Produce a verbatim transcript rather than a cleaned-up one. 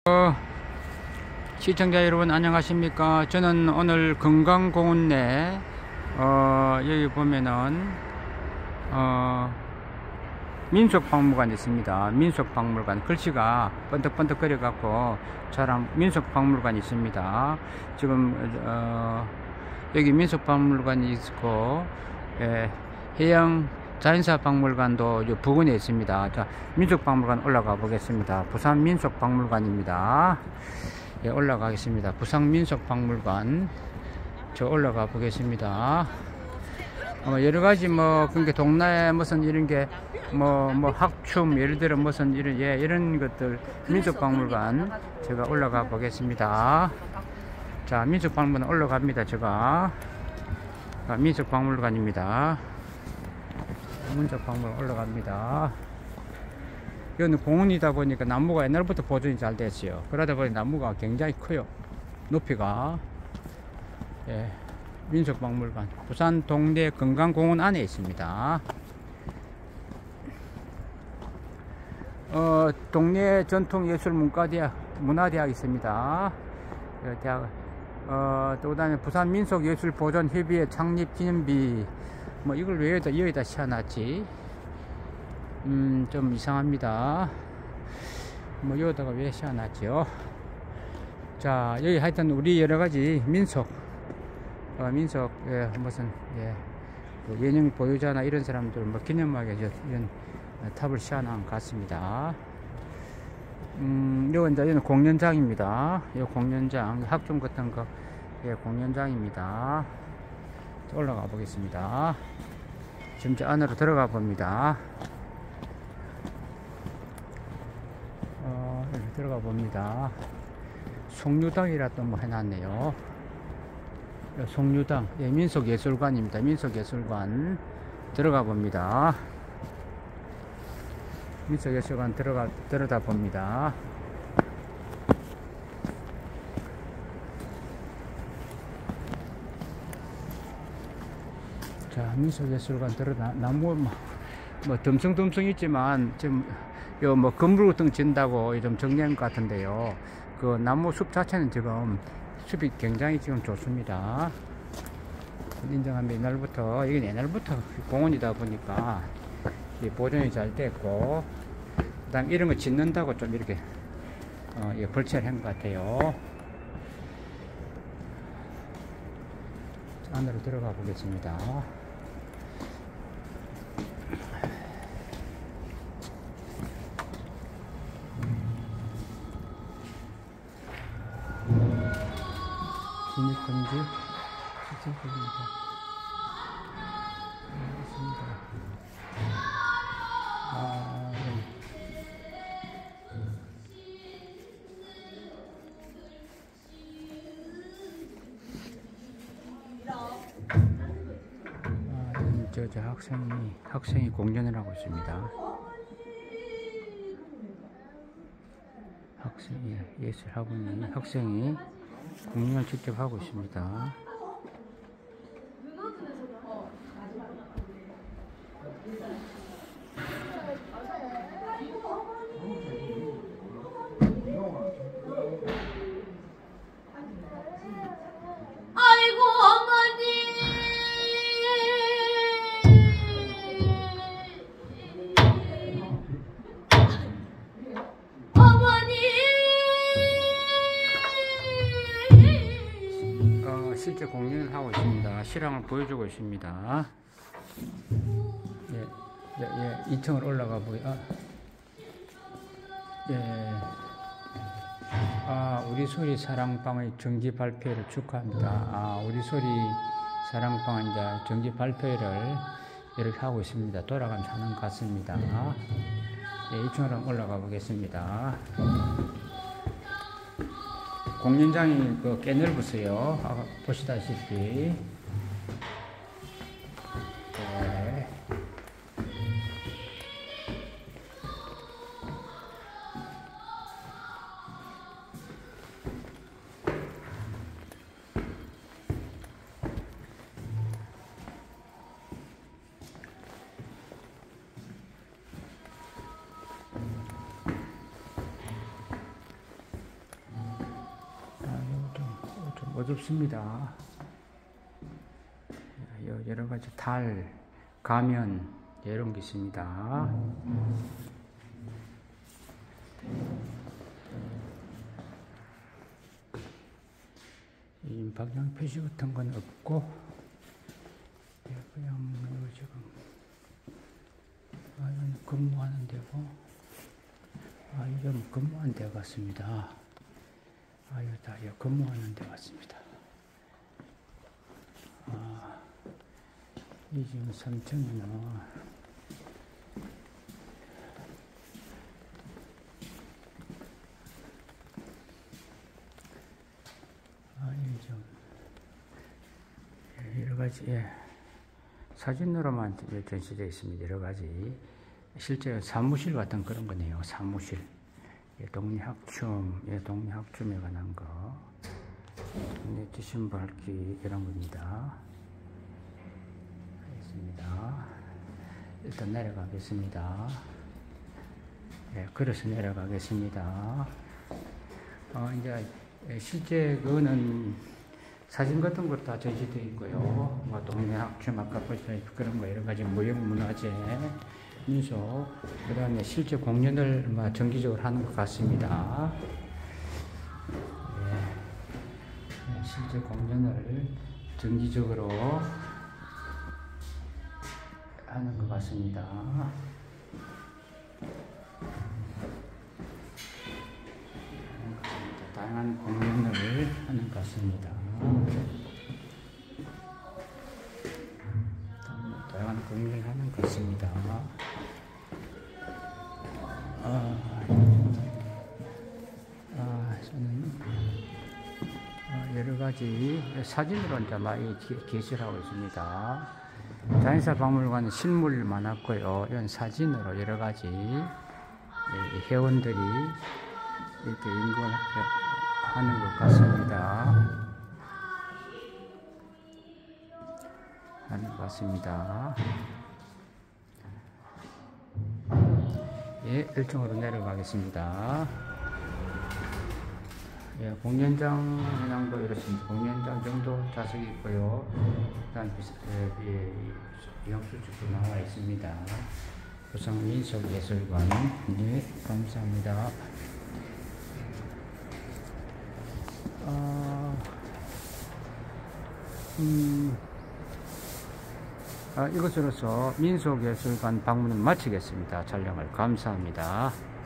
어, 시청자 여러분 안녕하십니까. 저는 오늘 건강공원 내 어, 여기 보면은 어, 민속박물관이 있습니다. 민속박물관 글씨가 번뜩번뜩 거려 갖고 저랑 민속박물관이 있습니다. 지금 어, 여기 민속박물관이 있고 예, 해양 자연사 박물관도 부근에 있습니다. 자, 민속박물관 올라가 보겠습니다. 부산 민속박물관입니다. 예, 올라가겠습니다. 부산 민속박물관 저 올라가 보겠습니다. 어, 여러가지 뭐 그러니까 동네 무슨 이런 게 뭐 뭐 학춤 예를 들어 무슨 이런 예 이런 것들 민속박물관 제가 올라가 보겠습니다. 자, 민속박물관 올라갑니다. 제가 아, 민속박물관입니다. 민속박물관 올라갑니다. 여기는 공원이다 보니까 나무가 옛날부터 보존이 잘 됐어요. 그러다 보니 나무가 굉장히 커요. 높이가. 예, 민속박물관 부산 동대 건강공원 안에 있습니다. 어, 동네 전통예술문과대학 문화대학 있습니다. 대학 어, 또 그다음에 부산 민속예술보존협의회 창립 기념비 뭐 이걸 왜 여기다 여기다 씌워놨지? 음, 좀 이상합니다. 뭐 여기다가 왜 씌워놨죠? 자, 여기 하여튼 우리 여러가지 민속 어, 민속 예, 무슨 예, 그 예능 보유자나 이런 사람들 뭐 기념하게 이런 탑을 씌워놓은 것 같습니다. 음, 여기 이제 여기는 공연장입니다. 이 공연장 학종 같은 거 예, 공연장입니다. 올라가 보겠습니다. 지금 저 안으로 들어가 봅니다. 어, 여기 들어가 봅니다. 송류당이라 또 뭐 해놨네요. 송류당, 예, 민속예술관입니다. 민속예술관 들어가 봅니다. 민속예술관 들어가 들어다 봅니다. 자, 민속예술관 들어다 나무 뭐, 뭐 듬성듬성 있지만 지금 요 뭐 건물 같은 거 진다고 좀 정리한 것 같은데요. 그 나무 숲 자체는 지금 숲이 굉장히 지금 좋습니다. 인정합니다. 옛날부터 이건 옛날부터 공원이다 보니까 보존이 잘 됐고, 그다음 이런 거 짓는다고 좀 이렇게 어, 예, 벌채를 한 것 같아요. 안으로 들어가 보겠습니다. 진입금지 시청입니다. 알겠습니다. 아, 네. 아, 저, 저 학생이 학생이 공연을 하고 있습니다. 학생이 예술학원이 학생이 공연을 직접 하고 있습니다. 아이고 어머니, 어머니. 어, 실제 공연을 하고 있습니다. 실황을 보여주고 있습니다. 예, 예, 예, 이 층을 올라가 보이. 아, 예. 아, 우리 소리 사랑방의 정기 발표를 축하합니다. 아, 우리 소리 사랑방 이제 정기 발표를 이렇게 하고 있습니다. 돌아가면서 하는 것 같습니다. 예, 이 층으로 올라가 보겠습니다. 공연장이 그 꽤 넓었어요. 아까 보시다시피. 네. 어둡습니다. 여러 가지 달, 가면 이런 게 있습니다. 이 방향 표시 같은 건 없고 그냥 지금 아, 이건 근무하는 데고 아, 이건 근무하는 데 같습니다. 아, 이거 다 이거 근무하는 데 같습니다. 아, 이 지금 삼 층이나 아, 이 좀 여러 가지 예. 사진으로만 전시되어 있습니다. 여러 가지 실제 사무실 같은 그런 거네요. 사무실 예, 동네 학춤, 예, 동네 학춤에 관한 거, 동네 지신 밝기 이런 겁니다. 알겠습니다. 일단 내려가겠습니다. 예, 걸어서 내려가겠습니다. 어, 이제 실제 그거는 사진 같은 것도 다 전시되어 있고요. 뭐 동네 학춤 아까 보셨다시피 그런 거 여러 가지 무형문화재, 민속, 그 다음에 실제 공연을 뭐 정기적으로 하는 것 같습니다. 예, 실제 공연을 정기적으로 하는 것 같습니다. 다양한 공연을 하는 것 같습니다. 다양한 공연을 하는 것 같습니다. 아, 아, 저는 아, 여러 가지 사진으로 이제 많이 게시를 하고 있습니다. 자연사 박물관은 실물 많았고요. 이런 사진으로 여러 가지 회원들이 이렇게 연구를 하는 것 같습니다. 하는 것 같습니다. 예, 일 층으로 내려가겠습니다. 예, 공연장 현황도 이렇습니다. 공연장 정도 좌석이 있고요. 일단 예, 영수증도 나와 있습니다. 부산민속예술관, 네, 감사합니다. 아, 음, 아, 이것으로서 민속예술관 방문을 마치겠습니다. 촬영을 감사합니다.